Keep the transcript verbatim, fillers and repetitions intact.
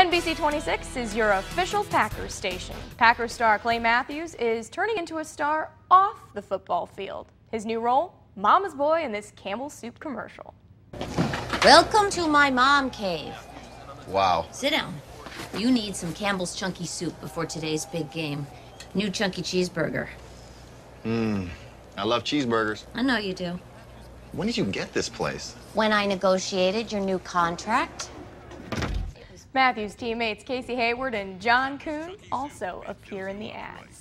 N B C twenty-six is your official Packers station. Packers star Clay Matthews is turning into a star off the football field. His new role? Mama's boy in this Campbell's soup commercial. Welcome to my mom cave. Wow. Sit down. You need some Campbell's chunky soup before today's big game. New chunky cheeseburger. Mmm. I love cheeseburgers. I know you do. When did you get this place? When I negotiated your new contract. Matthews' teammates Casey Hayward and John Kuhn also appear in the ads.